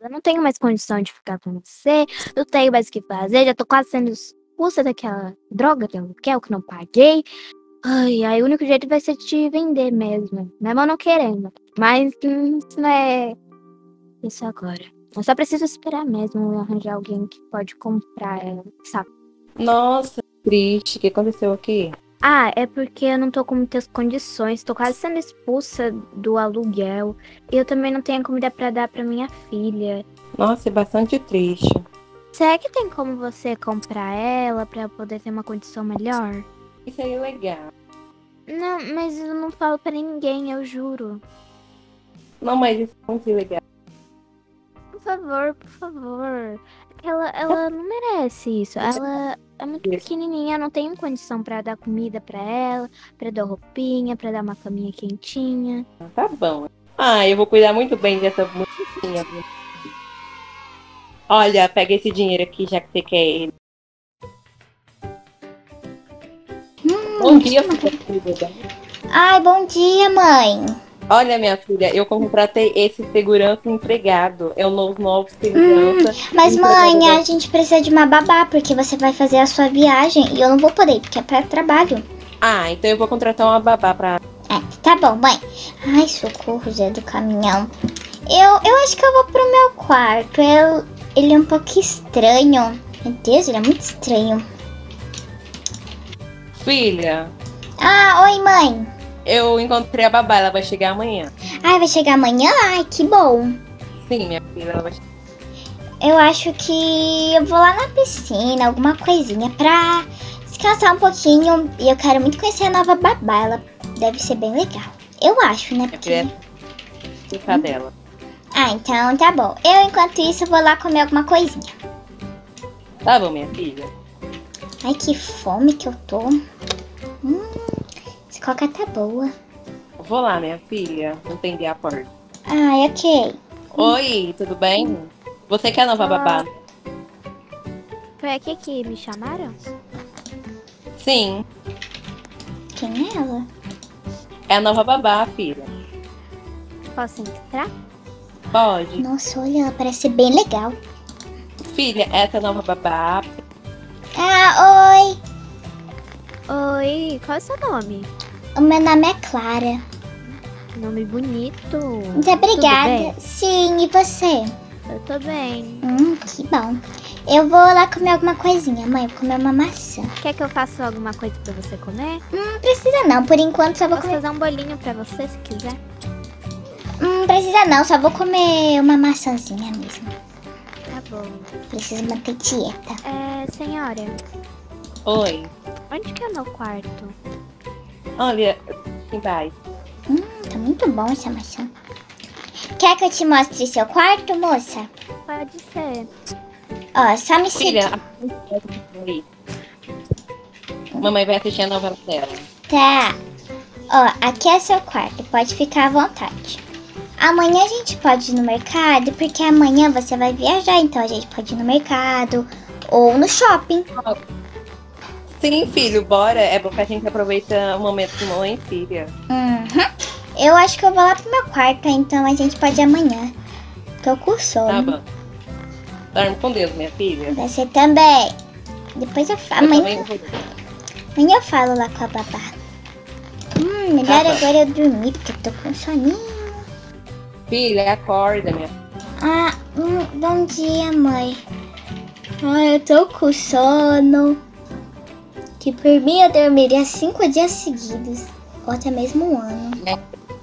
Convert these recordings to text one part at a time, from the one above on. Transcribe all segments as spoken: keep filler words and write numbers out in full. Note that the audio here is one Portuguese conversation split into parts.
Eu não tenho mais condição de ficar com você, não tenho mais o que fazer, já tô quase sendo expulsa daquela droga de aluguel que não paguei. Ai, aí o único jeito vai ser te vender mesmo, mesmo eu não querendo. Mas hum, isso não é isso agora. Eu só preciso esperar mesmo arranjar alguém que pode comprar ela, sabe? Nossa, triste. O que aconteceu aqui? Ah, é porque eu não tô com muitas condições, tô quase sendo expulsa do aluguel. E eu também não tenho comida pra dar pra minha filha. Nossa, é bastante triste. Será que tem como você comprar ela pra eu poder ter uma condição melhor? Isso aí é legal. Não, mas eu não falo pra ninguém, eu juro. Não, mas isso é muito legal. Por favor, por favor. Ela, ela não merece isso. Ela é muito pequenininha, eu não tenho condição pra dar comida pra ela, pra dar roupinha, pra dar uma caminha quentinha. Tá bom. Ah, eu vou cuidar muito bem dessa mocinha. Olha, pega esse dinheiro aqui, já que você quer ele. Hum, Bom dia, filha. Ai, bom dia, mãe. Olha, minha filha, eu contratei esse segurança empregado. É o novo, novo Hum, segurança. mas mãe, empregado. a gente precisa de uma babá, porque você vai fazer a sua viagem e eu não vou poder, porque é para trabalho. Ah, então eu vou contratar uma babá pra... É, tá bom, mãe. Ai, socorro, Zé do caminhão. Eu, eu acho que eu vou pro meu quarto. Eu, ele é um pouco estranho. Meu Deus, ele é muito estranho. Filha, Ah, oi, mãe. eu encontrei a babá, ela vai chegar amanhã. Ai, vai chegar amanhã? Ai, que bom. Sim, minha filha, ela vai chegar. Eu acho que eu vou lá na piscina, alguma coisinha pra descansar um pouquinho. E eu quero muito conhecer a nova babá, ela deve ser bem legal. Eu acho, né? Minha Porque... filha é ficar dela. Ah, então tá bom. Eu, enquanto isso, vou lá comer alguma coisinha. Tá bom, minha filha. Ai, que fome que eu tô. Hum, essa coca tá boa. Vou lá, minha filha, atender a porta. Ai, ok. Oi, tudo bem? Você quer a nova babá? Foi aqui que me chamaram? Sim, Quem é ela? é a nova babá, filha. Posso entrar? Pode. Nossa, olha, ela parece bem legal. Filha, essa é a nova babá. Ah, oi. Oi, qual é o seu nome? O meu nome é Clara. Nome bonito. Muito obrigada. Sim, e você? Eu tô bem. Hum, que bom. Eu vou lá comer alguma coisinha, mãe. Vou comer uma maçã. Quer que eu faça alguma coisa pra você comer? Hum, não precisa não. Por enquanto só vou Posso comer... fazer um bolinho pra você, se quiser. Hum, precisa não. Só vou comer uma maçãzinha mesmo. Tá bom. Preciso manter dieta. É, senhora, Oi. onde que é o meu quarto? Olha, embaixo. Hum, tá muito bom essa maçã. Quer que eu te mostre seu quarto, moça? Pode ser. Ó, só me seguir. Filha, a... Mamãe vai assistir a novela dela. Tá. Ó, aqui é seu quarto. Pode ficar à vontade. Amanhã a gente pode ir no mercado, porque amanhã você vai viajar. Então a gente pode ir no mercado ou no shopping. Sim, filho, bora. É bom que a gente aproveita o momento de mãe e filha. Uhum. Eu acho que eu vou lá pro meu quarto, então a gente pode ir amanhã. Tô com sono. Tá bom. Dorme com Deus, minha filha. Você também. Depois eu falo. Eu Amanhã, também vou. amanhã eu falo lá com a babá. Hum, melhor Tá bom. agora eu dormir, porque eu tô com soninho. Filha, acorda, minha. Ah, hum, bom dia, mãe. Ai, eu tô com sono. Que por mim eu dormiria cinco dias seguidos. Ou até mesmo um ano. É.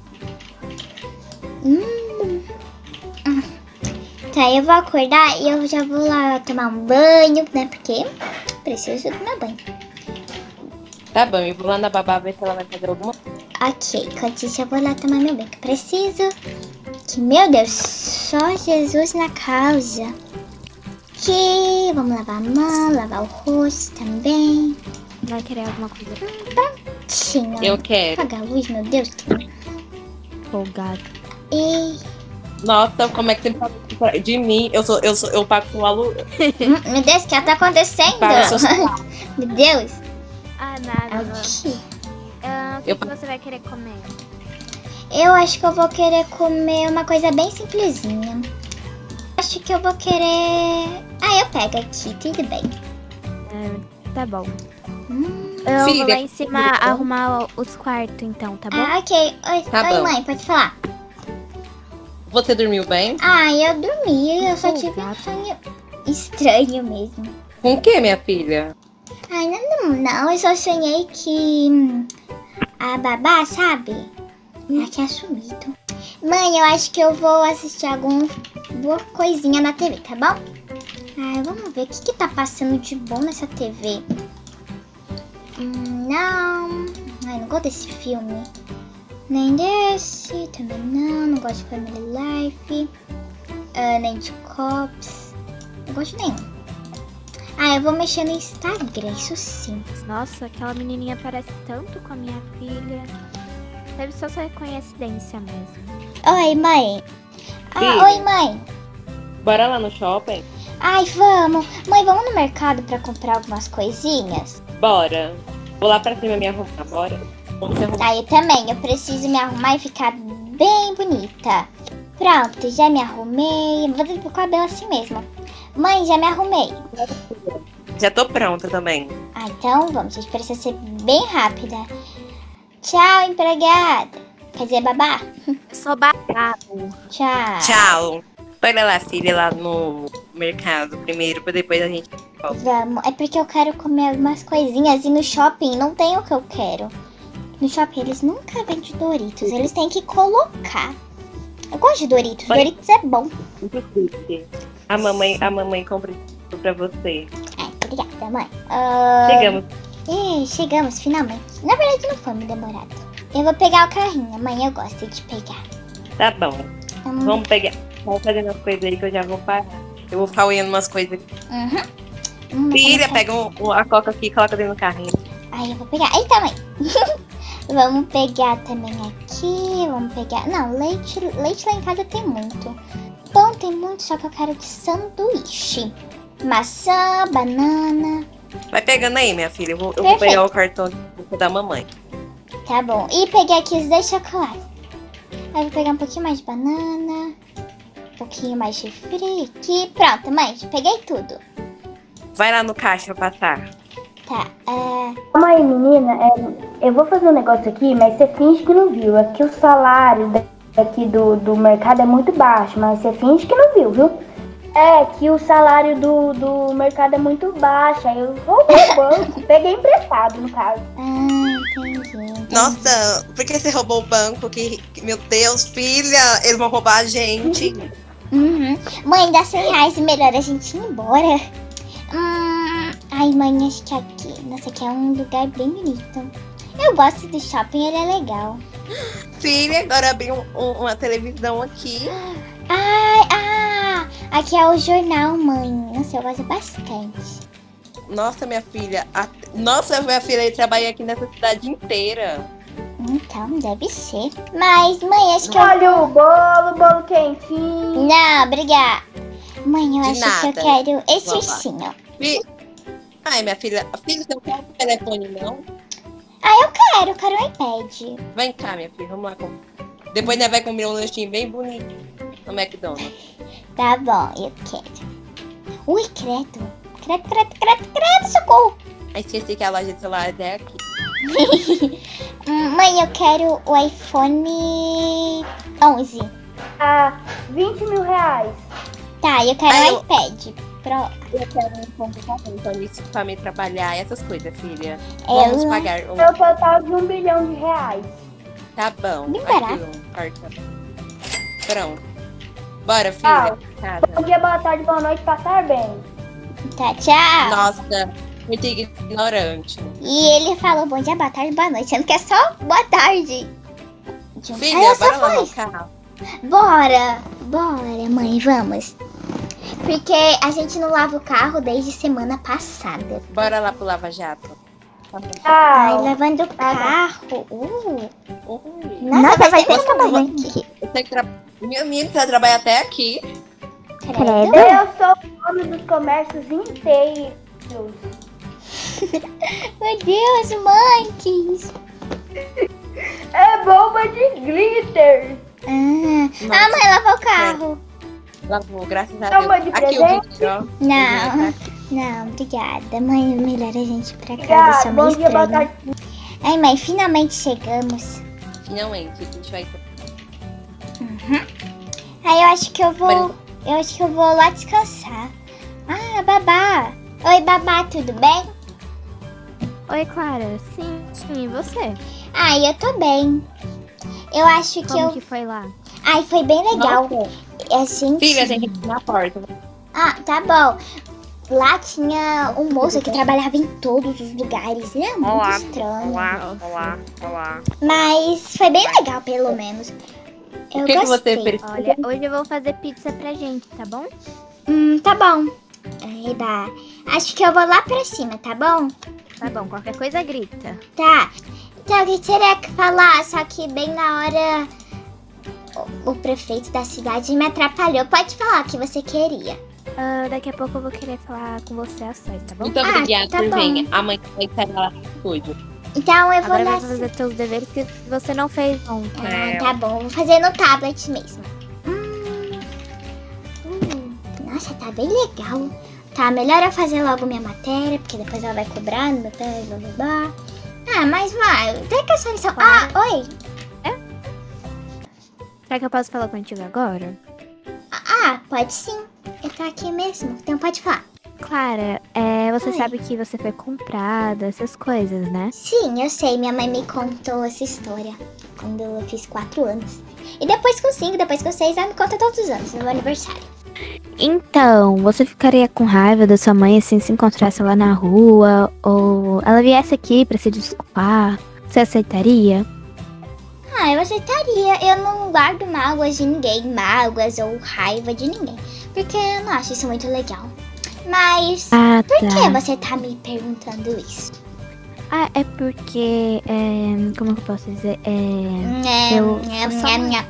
Hum. Ah. Tá, eu vou acordar e eu já vou lá tomar um banho, né? Porque preciso tomar banho. Tá bom, eu vou lá na babá ver se ela vai fazer alguma coisa. Ok, enquanto isso eu vou lá tomar meu banho. Que preciso. Que, meu Deus, só Jesus na causa. Que vamos lavar a mão, lavar o rosto também. Vai querer alguma coisa? Prontinho. Eu quero. Apaga a luz, meu Deus. Que... Folgado. E... Nossa, como é que você me fala de mim? Eu sou, eu sou, eu pago com aluno. Hum, meu Deus, o que tá acontecendo? Para seus- Meu Deus. Ah, nada. Aqui. Ah, o que, Eu- que você vai querer comer? Eu acho que eu vou querer comer uma coisa bem simplesinha. Acho acho que eu vou querer... Ah, eu pego aqui, tudo bem. É, tá bom. Hum. Eu Filha, vou lá em cima filha. arrumar os quartos, então, tá bom? Ah, ok. Oi, Tá oi bom. mãe, pode falar. Você dormiu bem? Ah, eu dormi, eu só Oh, tive um gato. sonho estranho mesmo. Com o que, minha filha? Ai, não, não, eu só sonhei que hum, a babá, sabe? Ela tinha sumido. Mãe, eu acho que eu vou assistir alguma coisinha na T V, tá bom? Ai, vamos ver o que, que tá passando de bom nessa T V. Hum, não. Ai, não gosto desse filme. Nem desse, também não. Não gosto de Family Life. Ah, nem de Cops. Não gosto de nenhum. Ah, eu vou mexer no Instagram, isso sim. Nossa, aquela menininha parece tanto com a minha filha. Deve só ser coincidência mesmo. Oi, mãe. Ah, Filha. oi, mãe. Bora lá no shopping? Ai, vamos. Mãe, vamos no mercado pra comprar algumas coisinhas? Bora. Vou lá pra cima me arrumar, bora. Vamos se arrumar. Ah, eu também. Eu preciso me arrumar e ficar bem bonita. Pronto, já me arrumei. Vou fazer o cabelo assim mesmo. Mãe, já me arrumei. Já tô pronta também. Ah, então vamos. A gente precisa ser bem rápida. Tchau, empregada. Quer dizer, babá? Eu sou babado. Tchau. Tchau. Bora lá, filha, lá no mercado primeiro, pra depois a gente... Vamos. É porque eu quero comer algumas coisinhas e no shopping não tem o que eu quero. No shopping eles nunca vendem Doritos. Eles têm que colocar. Eu gosto de Doritos. Oi. Doritos é bom. A mamãe, a mamãe compra tudo pra você. Ai, obrigada, mãe. Ah, Chegamos. Ih, chegamos, finalmente. Na verdade, não foi muito demorado. Eu vou pegar o carrinho. Mãe, eu gosto de pegar. Tá bom. Hum, Vamos pegar. Vamos fazendo as coisas aí que eu já vou parar. Eu vou ficar olhando umas coisas aqui. Uhum. Hum, Filha, vamos pega um- um- a coca aqui e coloca dentro do carrinho. Ai, eu vou pegar. Eita, mãe. Vamos pegar também aqui. Vamos pegar... Não, leite, leite lá em casa tem muito. Pão tem muito, só que eu quero de sanduíche. Maçã, banana. Vai pegando aí, minha filha. Eu vou, eu vou Perfeito. pegar o cartão da mamãe. Tá bom. E peguei aqui os dois chocolates. Aí eu vou pegar um pouquinho mais de banana. Um pouquinho mais de refri aqui. Pronto, mãe. Já peguei tudo. Vai lá no caixa passar. Tá. É... Calma aí, menina. É, eu vou fazer um negócio aqui, mas você finge que não viu. Aqui o salário daqui do, do mercado é muito baixo, mas você finge que não viu, viu? É, que o salário do, do mercado é muito baixo. Aí eu roubei o banco. Peguei emprestado, no caso. Ah, entendi. entendi. Nossa, por que você roubou o banco? Que, que- meu Deus, filha, eles vão roubar a gente. Uhum. Mãe, dá cem reais e melhor a gente ir embora. Hum... Ai, mãe, acho que aqui. Nossa, aqui é um lugar bem bonito. Eu gosto do shopping, ele é legal. Filha, agora abri um- um- uma televisão aqui. Ai, ah! Aqui é o jornal, mãe. Nossa, eu gosto bastante. Nossa, minha filha. a- Nossa, minha filha, eu trabalhei aqui nessa cidade inteira. Então, deve ser. Mas, mãe, acho que eu... Olha o bolo, bolo quentinho. Não, obrigada. Mãe, eu De acho nada. que eu quero esse Vamos lá. ursinho. Fi- Ai, minha filha. Filha, você não quer o telefone, não? Ah, eu quero, eu quero um iPad. Vem cá, minha filha, vamos lá. com- Depois nós vai comer um lanchinho bem bonito no McDonald's. Tá bom, eu quero. Ui, credo. Credo, credo, credo, credo, socorro. Aí esqueci que a loja de celular é aqui. Hum, Mãe, eu quero o iPhone onze. Ah, vinte mil reais. Tá, eu quero Ai, um eu- iPad. Pro... Eu quero um computador isso pra me trabalhar, essas coisas, filha. Ela- Vamos pagar um. É o total de um bilhão de reais. Tá bom. Bem Aqui barato. um cartão. Pronto. Bora, filha. Casa. Bom dia, boa tarde, boa noite, passar bem. Tá, tchau. Nossa, muito ignorante. E ele falou bom dia, boa tarde, boa noite. Sendo que é só boa tarde. De um- Ah, Filha, ela só bora lá no foi. carro. Bora, bora, mãe, vamos. Porque a gente não lava o carro desde semana passada. Bora lá pro Lava Jato. Ai, Tchau. lavando o tá. carro. Uh, Ui. nossa, vai ter você- muita mamãe você- aqui. Você que tra... Meu menino, você vai trabalhar até aqui. Credo. Eu sou o nome dos comércios inteiros. Meu Deus, mãe, que isso? É bomba de glitter. Ah, Nossa. ah mãe, lavar o carro. Lavou, graças a Toma Deus. de Aqui o presente? vídeo, ó. Não, não, obrigada. Mãe, melhor a gente ir pra casa. Obrigada, Isso é meio bom dia, boa estranho. tarde. Ai, mãe, finalmente chegamos. Finalmente, a gente vai. Aí eu acho que eu vou. Eu acho que eu vou lá descansar. Ah, babá. Oi, babá, tudo bem? Oi, Clara. Sim, sim, e você? Ai, eu tô bem. Eu acho que Como eu. que foi lá? Ai, foi bem legal. A gente. Filha, tem que ir na porta. Ah, tá bom. Lá tinha um moço que trabalhava em todos os lugares. Ele é muito Olá, estranho. olá, olá, olá. Mas foi bem legal, pelo menos. Eu O que, que você gostei. fez? Olha, hoje eu vou fazer pizza pra gente, tá bom? Hum, tá bom. Eba, acho que eu vou lá pra cima, tá bom? Tá bom, qualquer coisa grita. Tá. Então, o que teria que falar? Só que bem na hora o, o prefeito da cidade me atrapalhou. Pode falar o que você queria. Ah, daqui a pouco eu vou querer falar com você às sete, tá bom? Muito Ah, obrigada, tá bom. venha. Amanhã vai estar lá no estúdio. Então eu vou Agora lá. vai fazer seus deveres que você não fez ontem. Ah, tá bom. Vou fazer no tablet mesmo. Hum. Hum, Nossa, tá bem legal. Tá, melhor eu fazer logo minha matéria, porque depois ela vai cobrar no meu pé, blá blá blá. Ah, mas vai. Tem que essa lição. Ah, oi. Será que eu posso falar contigo agora? Ah, pode sim. Eu tô aqui mesmo. Então pode falar. Clara, é, você Oi. sabe que você foi comprada, essas coisas, né? Sim, eu sei. Minha mãe me contou essa história quando eu fiz quatro anos. E depois com cinco, depois com seis, ela me conta todos os anos, no meu aniversário. Então, você ficaria com raiva da sua mãe assim se encontrasse lá na rua? Ou ela viesse aqui pra se desculpar? Você aceitaria? Ah, eu aceitaria. Eu não guardo mágoas de ninguém, mágoas ou raiva de ninguém. Porque eu não acho isso muito legal. Mas Ah, por tá. que você tá me perguntando isso? Ah, é porque. É, como que eu posso dizer? É. Nham, Eu nham, sou só nham, uma- nham.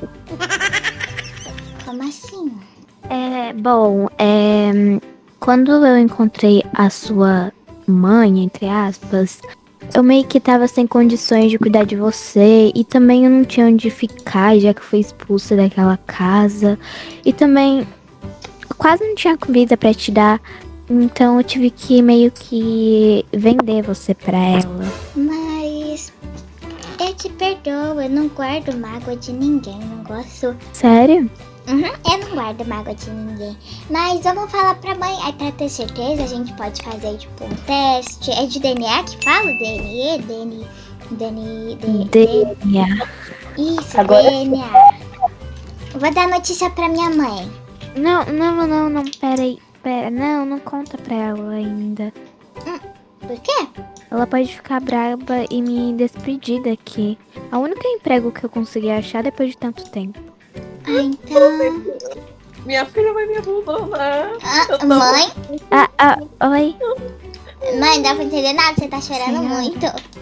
Como assim? É, bom, é, quando eu encontrei a sua mãe, entre aspas, eu meio que tava sem condições de cuidar de você e também eu não tinha onde ficar, já que eu fui expulsa daquela casa. E também quase não tinha comida pra te dar, então eu tive que meio que vender você pra ela. Mas eu te perdoo, eu não guardo mágoa de ninguém, não gosto. Sério? Uhum, eu não guardo mágoa de ninguém. Mas vamos falar pra mãe. Aí pra ter certeza a gente pode fazer tipo um teste. É de D N A que fala? D N E? D N I? D N I? D D N A. Isso, Agora- D N A. Vou dar notícia pra minha mãe. Não, não, não, não, pera aí. Pera, não, não conta pra ela ainda. Por quê? Ela pode ficar braba e me despedir daqui. É o único emprego que eu consegui achar depois de tanto tempo. Ah, então. Minha filha vai me abandonar. Ah, Eu tô- mãe? Ah, ah, oi. Mãe, não dá pra entender nada, você tá chorando Senhora. muito.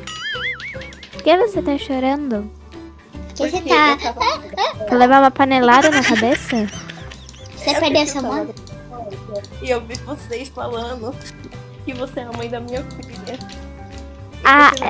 Por que você tá chorando? Por que você Porque tá. eu tava- Quer levar uma panelada na cabeça? Você perdeu seu mundo? E eu vi vocês falando que você é a mãe da minha filha. Ah, Você-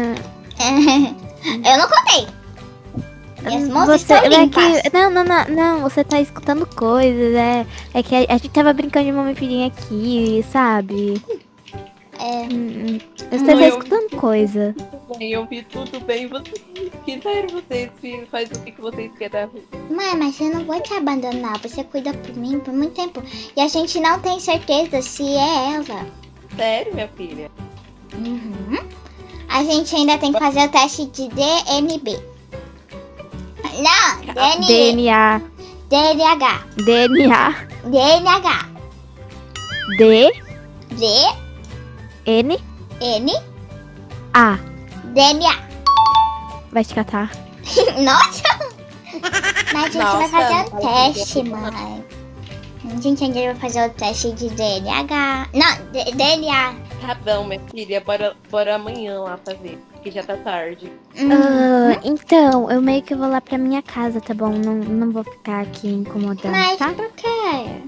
é, Eu não contei. Minhas mãos você, estão é limpas. que, não, não, não, não, você tá escutando coisas, é, é que a, a gente tava brincando de mamãe e filhinha aqui, sabe? É. Hum, hum. Você Não, tá eu- escutando coisa. Bem, eu vi tudo bem. Vocês quiserem, vocês filhos, faz o que que vocês querem. Mãe, mas eu não vou te abandonar. Você cuida por mim por muito tempo. E a gente não tem certeza se é ela. Sério, minha filha? Uhum. A gente ainda tem que fazer o teste de D N B. Não, D N D N A, D N H. D N A, D N H. D, D N, N A. D N A. Vai te catar. Nossa! Mas a gente vai Nossa, fazer não um vai teste, mãe. A gente ainda vai fazer o teste de D N H. Não, D- D N A. Tá bom, minha filha. Bora, bora amanhã lá fazer. Porque já tá tarde. Hum. Ah, então, eu meio que vou lá pra minha casa, tá bom? Não, não vou ficar aqui incomodando, Mas tá? por quê?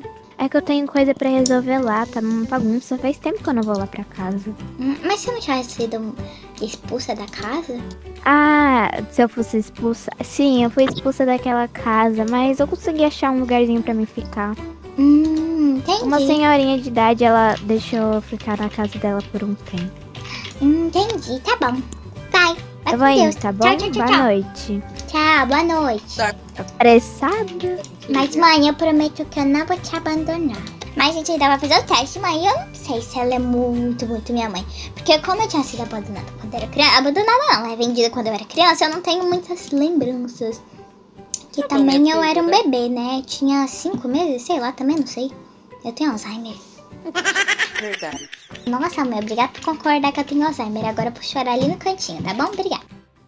É que eu tenho coisa pra resolver lá, tá uma bagunça. Faz tempo que eu não vou lá pra casa. Hum, Mas você não tinha sido expulsa da casa? Ah, se eu fosse expulsa... Sim, eu fui expulsa daquela casa, mas eu consegui achar um lugarzinho pra mim ficar. Hum, entendi. Uma senhorinha de idade, ela deixou eu ficar na casa dela por um tempo. Hum, entendi, tá bom. Vai, vai Eu com vou Deus. indo, tá bom? Tchau, tchau, tchau, Boa tchau. noite. Tchau, boa noite. Apressada? Mas, mãe, eu prometo que eu não vou te abandonar. Mas a gente ainda vai fazer o teste, mãe. Eu não sei se ela é muito, muito minha mãe. Porque como eu tinha sido abandonada quando eu era criança... Abandonada não, é vendida quando eu era criança. Eu não tenho muitas lembranças. Que Tá bom, também minha eu filha. era um bebê, né? Tinha cinco meses, sei lá, também não sei. Eu tenho Alzheimer. Verdade. Nossa, mãe, obrigada por concordar que eu tenho Alzheimer. Agora eu vou chorar ali no cantinho, tá bom? Obrigada.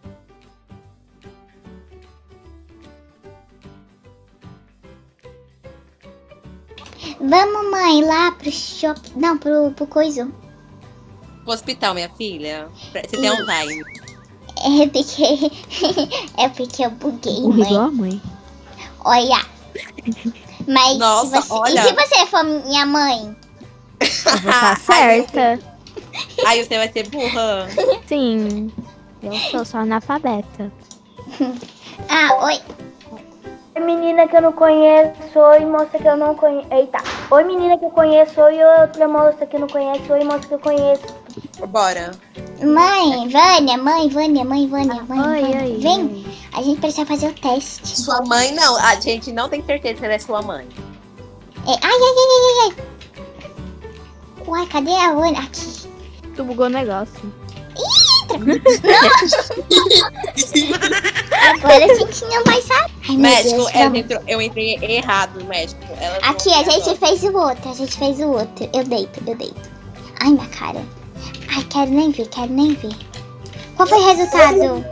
Vamos, mãe, lá pro shopping. Não, pro, pro coisa. Pro hospital, minha filha. Você tem Alzheimer. É porque. É porque eu buguei, Burra mãe. igual a mãe. Olha. Mas Nossa, se você. olha. E se você for minha mãe? Eu vou estar certa. Aí você vai ser burra. Sim. Eu sou só analfabeta. Ah, oi. Oi, menina que eu não conheço. Oi, moça que eu não conheço. Eita. Oi, menina que eu conheço. Oi, outra moça que eu não conheço. Oi, moça que eu conheço. Bora. Mãe, Vânia, mãe, Vânia, mãe, Vânia, mãe, Oi, Vânia. oi, Vem, oi. a gente precisa fazer o teste. Sua mãe não. A gente não tem certeza se ela é sua mãe. É, ai, ai, ai, ai, ai. Uai, cadê a Vânia? Aqui. Tu bugou o negócio. Agora a gente não vai saber. Ai, meu Médico, Deus, eu, vamos. entrou- eu entrei errado no médico. Ela Aqui, a gente fez o outro, a gente fez o outro. Eu deito, eu deito. Ai, minha cara. Ai, quero nem ver, quero nem ver. Qual foi o resultado?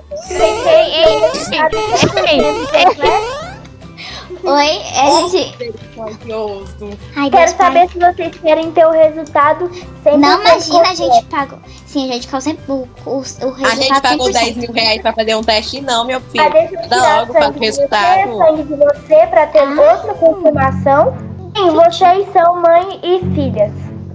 Oi, a gente... Ai, Deus, Quero saber se vocês querem ter o resultado sem Não, imagina, a gente pagou. Sim, a gente ficou sempre o, o, o resultado A gente pagou cem por dez cento. mil reais pra fazer um teste, não, meu filho. Ah, deixa eu Dá tirar logo, faz o sangue de você, resultado. sangue de você pra ter Ah. outra confirmação. Sim, vocês são mãe e filhas.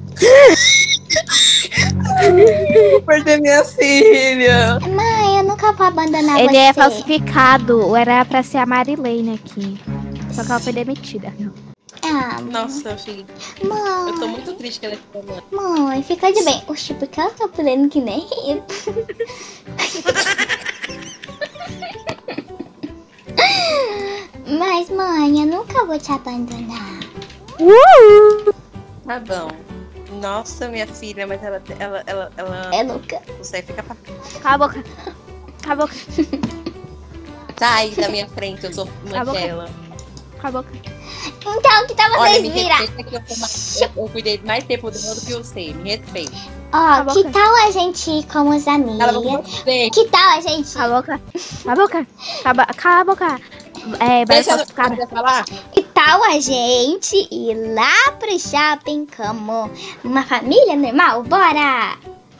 Perder minha filha. Mãe, eu nunca vou abandonar Ele você. é falsificado. Era pra ser a Marilene aqui. Só que ela foi demitida. Ah, Nossa, filho. mãe, Eu tô muito triste que ela é sua mãe. mãe, fica de bem. Oxi, porque ela tá pulando que nem eu. Mas, mãe, eu nunca vou te abandonar. Tá bom. Nossa, minha filha, mas ela. Ela. Ela. ela... É louca. Você fica pra. Cala a boca. Cala a boca. Sai da minha frente, eu sou Tá bom. Manchela. Cala a boca. Então, que tal Olha, vocês me virar? respeita que eu, sou mais, eu, eu cuidei mais tempo dela do que você. Me respeita. Ó, Cala a que boca. tal a gente ir como os amigos? Ela vai você. Que tal a gente... Cala a boca. Cala a boca. Cala, cala a boca. É, vai Deixa eu falsificada. você falar. Que tal a gente ir lá pro shopping como uma família normal? Bora!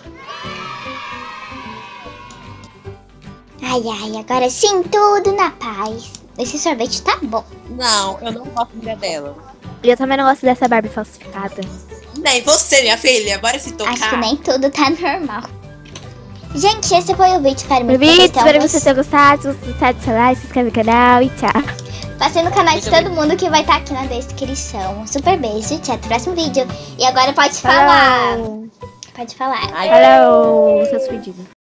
Ai, ai, agora sim, tudo na paz. Esse sorvete tá bom. Não, eu não gosto da dela. E eu também não gosto dessa Barbie falsificada. Nem você, minha filha. Bora se tocar. Acho que nem tudo tá normal. Gente, esse foi o vídeo. Espero muito que Vídeo, vocês tenham espero que vocês tenham gostado. Se você gostar, deixa o like, se inscreve no canal e tchau. Passei no canal de Muito todo mundo que vai estar aqui na descrição. Um super beijo, tchau, até o próximo vídeo. E agora pode falar. Falou. Pode falar. Ai, Falou, seus pedidos.